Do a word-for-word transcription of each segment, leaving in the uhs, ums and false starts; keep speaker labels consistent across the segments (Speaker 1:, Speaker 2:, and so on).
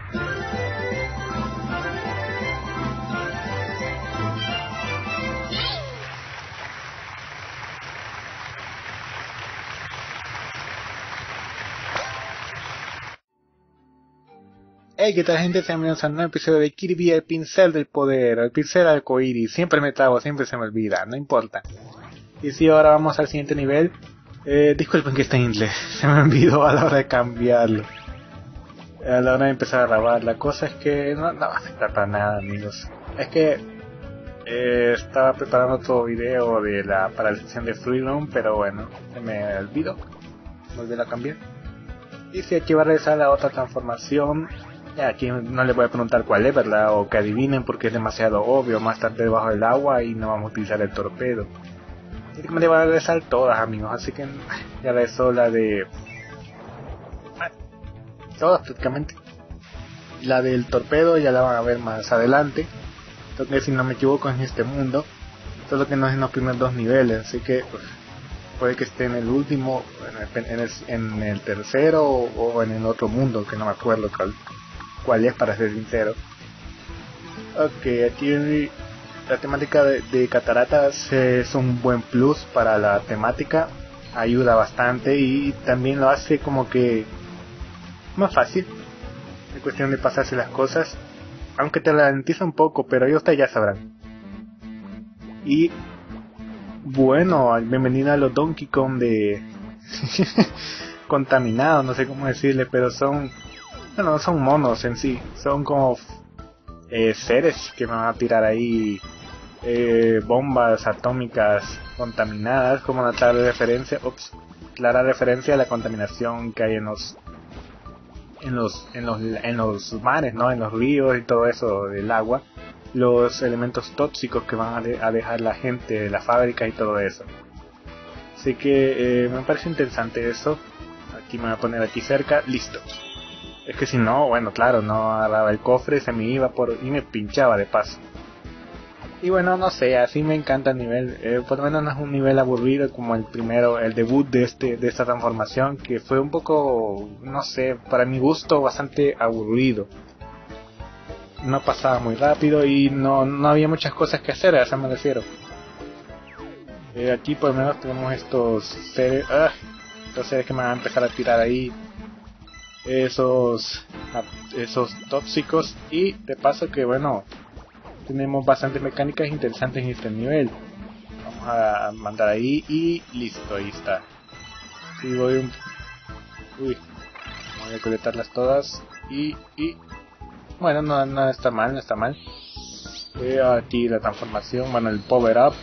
Speaker 1: Hey, ¿qué tal, gente? Sean bienvenidos a un nuevo episodio de Kirby, el pincel del poder, el pincel arcoíris. Siempre me trago, siempre se me olvida, no importa. Y si ahora vamos al siguiente nivel. Eh, disculpen que está en inglés, se me olvidó a la hora de cambiarlo. A la hora de empezar a grabar. La cosa es que no, no va a afectar para nada, amigos. Es que eh, estaba preparando otro video de la para la sección de Freedom, pero bueno, se me olvidó volver a cambiar. Y si aquí va a regresar la otra transformación. Aquí no les voy a preguntar cuál es, ¿verdad? O que adivinen porque es demasiado obvio. Más tarde debajo del agua y no vamos a utilizar el torpedo. Y me van a regresar todas, amigos. Así que ya regresó la de... todas prácticamente. La del torpedo ya la van a ver más adelante. Entonces, si no me equivoco, en este mundo. Solo que no es en los primeros dos niveles. Así que pues, puede que esté en el último, en el, en el, en el tercero o, o en el otro mundo, que no me acuerdo cuál. cuál es, para ser sincero. Ok, aquí la temática de, de cataratas es un buen plus para la temática, ayuda bastante y también lo hace como que más fácil en cuestión de pasarse las cosas, aunque te ralentiza un poco, pero ya ustedes ya sabrán. Y bueno, bienvenido a los Donkey Kong de contaminados, no sé cómo decirle, pero son Bueno, no son monos en sí, son como eh, seres que van a tirar ahí eh, bombas atómicas contaminadas, como una clara referencia, ups, clara referencia a la contaminación que hay en los en los en los en los mares, ¿no? En los ríos y todo eso del agua, los elementos tóxicos que van a, de, a dejar la gente de la fábrica y todo eso. Así que eh, me parece interesante eso. Aquí me voy a poner aquí cerca, listo. Es que si no, bueno, claro, no agarraba el cofre, se me iba por y me pinchaba de paso. Y bueno, no sé, así me encanta el nivel. Eh, por lo menos no es un nivel aburrido como el primero, el debut de este de esta transformación, que fue un poco, no sé, para mi gusto bastante aburrido. No pasaba muy rápido y no, no había muchas cosas que hacer, a eso me refiero. Eh, aquí por lo menos tenemos estos seres, ah, estos seres que me van a empezar a tirar ahí. Esos esos tóxicos y de paso que bueno, tenemos bastantes mecánicas interesantes en este nivel. Vamos a mandar ahí y listo, ahí está. Si voy un... uy, voy a colectarlas todas y y bueno, no, no está mal, no está mal. Veo aquí la transformación, bueno, el power up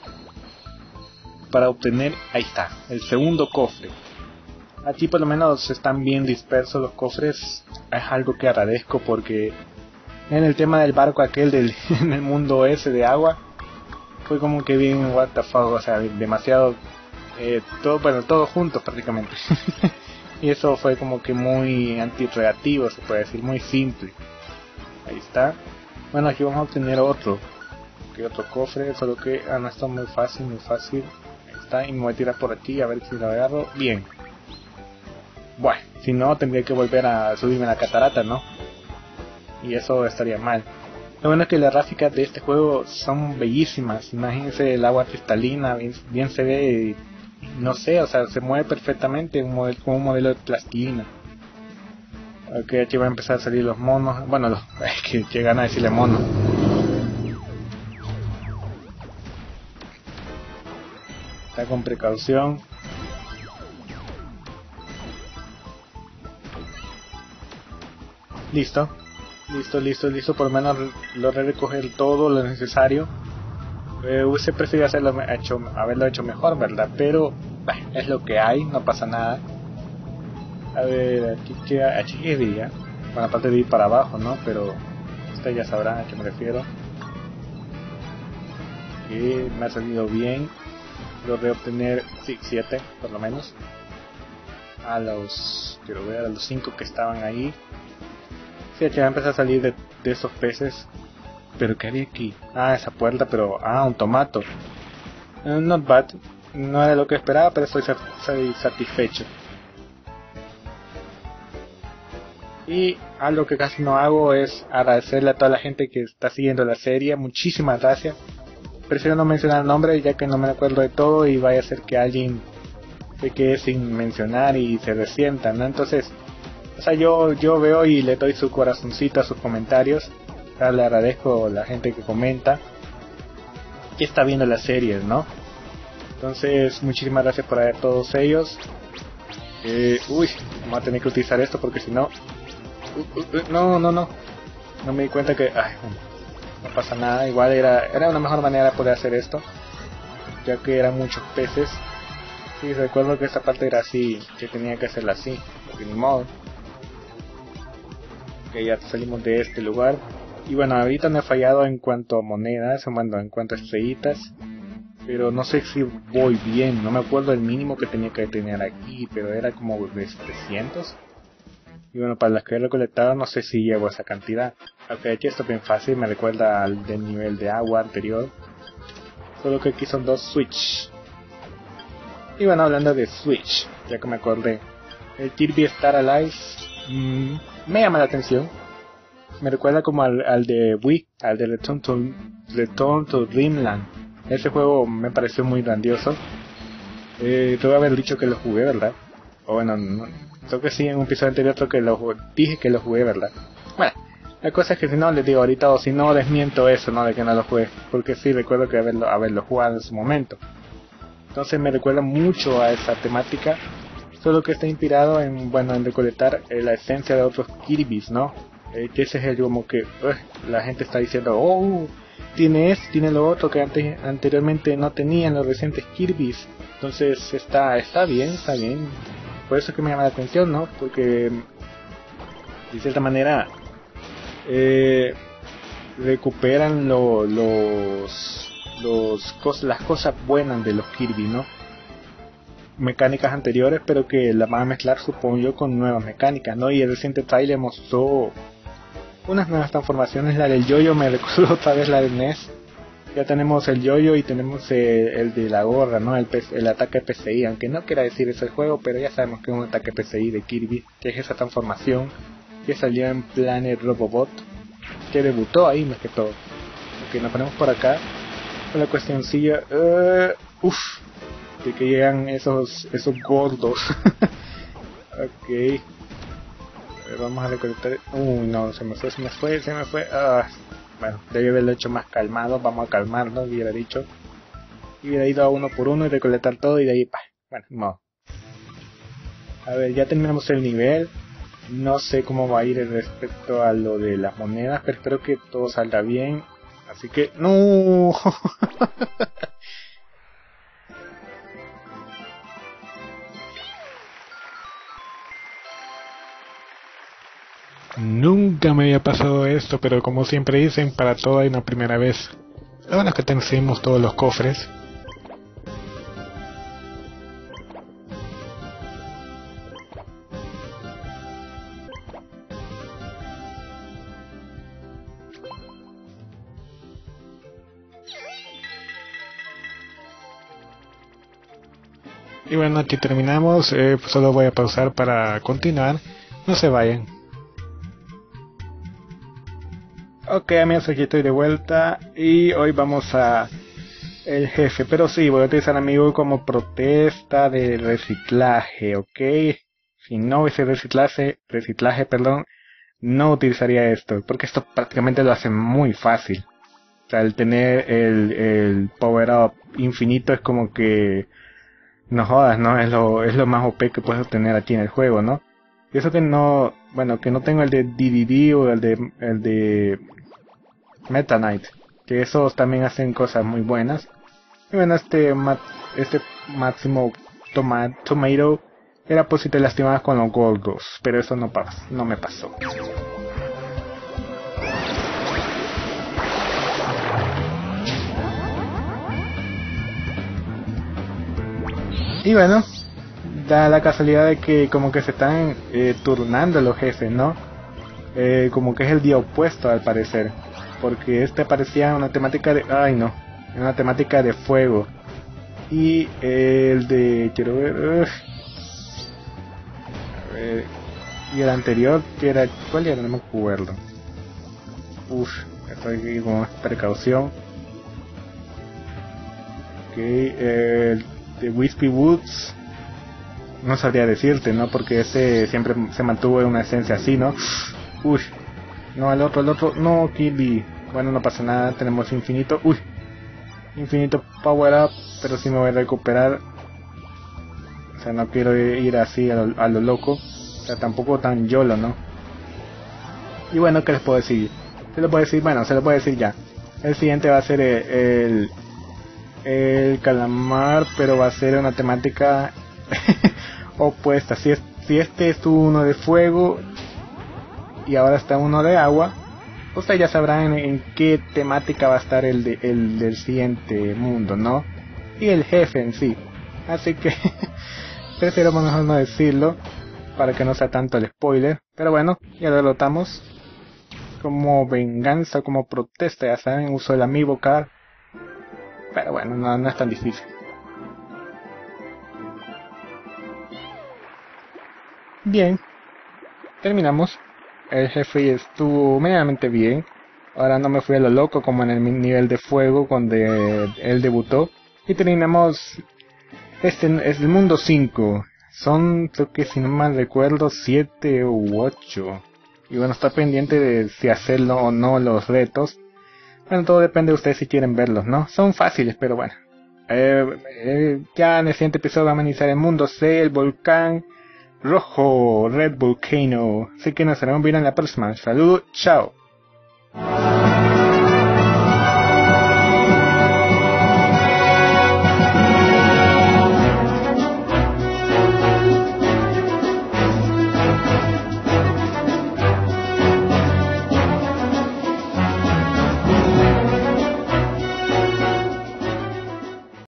Speaker 1: para obtener, ahí está, el segundo cofre. Aquí por lo menos están bien dispersos los cofres, es algo que agradezco porque en el tema del barco aquel del en el mundo ese de agua fue como que bien what the fuck, o sea, demasiado eh, todo, bueno, todos juntos prácticamente. Y eso fue como que muy antirreactivo, se puede decir, muy simple. Ahí está. Bueno, aquí vamos a obtener otro, que otro cofre, solo que ah, no está muy fácil, muy fácil. Ahí está, y me voy a tirar por aquí a ver si lo agarro bien. Bueno, si no tendría que volver a subirme a la catarata, ¿no? Y eso estaría mal. Lo bueno es que las gráficas de este juego son bellísimas. Imagínense el agua cristalina, bien, bien se ve, no sé, o sea, se mueve perfectamente un modelo, como un modelo de plastilina. Ok, aquí van a empezar a salir los monos. Bueno, los, es que llegan a decirle monos. Está con precaución. Listo, listo, listo, listo, por lo menos logré recoger todo lo necesario. Eh, hubiese preferido hacerlo, hecho, haberlo hecho mejor, ¿verdad? Pero bah, es lo que hay, no pasa nada. A ver, aquí queda, aquí quedaría. Bueno, aparte de ir para abajo, ¿no? Pero ustedes ya sabrán a qué me refiero. Y me ha salido bien. Logré obtener, sí, siete, por lo menos. A los, quiero ver, a los cinco que estaban ahí. Sí, aquí va a empezar a salir de, de esos peces. Pero ¿qué había aquí? Ah, esa puerta, pero... ah, un tomato. Uh, not bad. No era lo que esperaba, pero estoy, soy satisfecho. Y algo que casi no hago es agradecerle a toda la gente que está siguiendo la serie. Muchísimas gracias. Prefiero no mencionar el nombre ya que no me acuerdo de todo y vaya a ser que alguien se quede sin mencionar y se resienta, ¿no? Entonces, o sea, yo, yo veo y le doy su corazoncito a sus comentarios. O sea, le agradezco a la gente que comenta, que está viendo las series, ¿no? Entonces, muchísimas gracias por a todos ellos. Eh, uy, vamos a tener que utilizar esto porque si no... Uh, uh, uh, no, no, no. No me di cuenta que... Ay, no pasa nada. Igual era, era una mejor manera de poder hacer esto, ya que eran muchos peces. Sí, recuerdo que esta parte era así, que tenía que hacerla así, porque ni modo. Ok, ya salimos de este lugar. Y bueno, ahorita me he fallado en cuanto a monedas, bueno, en cuanto a estrellitas. Pero no sé si voy bien, no me acuerdo el mínimo que tenía que tener aquí, pero era como de trescientos. Y bueno, para las que he recolectado no sé si llevo esa cantidad. Ok, aquí esto es bien fácil, me recuerda al del nivel de agua anterior. Solo que aquí son dos Switch. Y bueno, hablando de Switch, ya que me acordé, el Kirby Star Allies mmm, me llama la atención. Me recuerda como al, al de Wii, al de Return to, Return to Dreamland. Ese juego me pareció muy grandioso. Eh, te voy a haber dicho que lo jugué, ¿verdad? O bueno, no, creo que sí, en un episodio anterior creo que lo dije que lo jugué, ¿verdad? Bueno, la cosa es que si no les digo ahorita, o si no desmiento eso, ¿no? De que no lo jugué. Porque sí, recuerdo que haberlo, haberlo jugado en su momento. Entonces me recuerda mucho a esa temática. Solo que está inspirado en, bueno, en recolectar eh, la esencia de otros Kirby's, ¿no? Eh, que ese es el como que uh, la gente está diciendo, oh, tiene esto, tiene lo otro que antes, anteriormente no tenían los recientes Kirby's. Entonces está, está bien, está bien. Por eso es que me llama la atención, ¿no? Porque de cierta manera eh, recuperan lo, los, los cos, las cosas buenas de los Kirby, ¿no? Mecánicas anteriores, pero que las van a mezclar, supongo yo, con nuevas mecánicas, ¿no? Y el reciente trailer mostró unas nuevas transformaciones. La del yoyo me recuerdo otra vez la del N E S. Ya tenemos el yoyo y tenemos el, el de la gorra, ¿no? El, el ataque P C I, aunque no quiera decir ese juego, pero ya sabemos que es un ataque P C I de Kirby, que es esa transformación que salió en Planet Robobot, que debutó ahí más que todo. Ok, nos ponemos por acá con la cuestioncilla. Uh, uff, de que llegan esos esos gordos. Ok, a ver, vamos a recolectar. Uy, no, se me fue, se me fue, se me fue. Ah, bueno, debí haberlo hecho más calmado. Vamos a calmarnos, hubiera dicho. Y hubiera ido a uno por uno y recolectar todo y de ahí, pa. Bueno, no. A ver, ya terminamos el nivel. No sé cómo va a ir respecto a lo de las monedas, pero espero que todo salga bien. Así que, no. Nunca me había pasado esto, pero como siempre dicen, para todo hay una primera vez. Lo bueno es que tenemos todos los cofres. Y bueno, aquí terminamos. Eh, solo voy a pausar para continuar. No se vayan. Ok, amigos, aquí estoy de vuelta y hoy vamos a el jefe, pero sí, voy a utilizar amigo como protesta de reciclaje, ok. Si no hubiese reciclaje, reciclaje, perdón, no utilizaría esto, porque esto prácticamente lo hace muy fácil. O sea, el tener el, el power up infinito es como que, no jodas, ¿no? Es lo, es lo más O P que puedes obtener aquí en el juego, ¿no? Y eso que no, bueno, que no tengo el de D D D o el de, el de Meta Knight, que esos también hacen cosas muy buenas. Y bueno, este mat, este máximo toma, tomato era por si te lastimabas con los gordos, pero eso no, pas, no me pasó. Y bueno, da la casualidad de que como que se están eh, turnando los jefes, ¿no? Eh, como que es el día opuesto al parecer. Porque este parecía una temática de... Ay no, una temática de fuego. Y el de... Quiero ver... Uh, a ver Y el anterior, que era... ¿Cuál era? No me acuerdo. Uf, estoy aquí con precaución. Ok, eh, de Wispy Woods. No sabría decirte, ¿no? Porque ese siempre se mantuvo en una esencia así, ¿no? Uy. No, el otro, el otro. No, Kirby. Bueno, no pasa nada. Tenemos infinito. Uy. Infinito power up. Pero sí me voy a recuperar. O sea, no quiero ir así a lo, a lo loco. O sea, tampoco tan YOLO, ¿no? Y bueno, ¿qué les puedo decir? Se lo puedo decir, bueno, se lo puedo decir ya. El siguiente va a ser el... El, el calamar, pero va a ser una temática opuesta. Si, es, si este es uno de fuego y ahora está uno de agua, ustedes ya sabrán en, en qué temática va a estar el, de, el del siguiente mundo, ¿no? Y el jefe en sí. Así que prefiero mejor no decirlo para que no sea tanto el spoiler. Pero bueno, ya lo derrotamos. Como venganza, como protesta, ya saben, uso el Amiibo Card. Pero bueno, no, no es tan difícil. Bien, terminamos. El jefe estuvo medianamente bien. Ahora no me fui a lo loco como en el nivel de fuego cuando él debutó. Y terminamos. Este es el mundo cinco. Son, creo que si no mal recuerdo, siete u ocho. Y bueno, está pendiente de si hacerlo o no los retos. Bueno, todo depende de ustedes si quieren verlos, ¿no? Son fáciles, pero bueno. Eh, eh, ya en el siguiente episodio vamos a iniciar el mundo C, el volcán rojo, Red Volcano. Así que nos estaremos viendo en la próxima. Saludos, chao.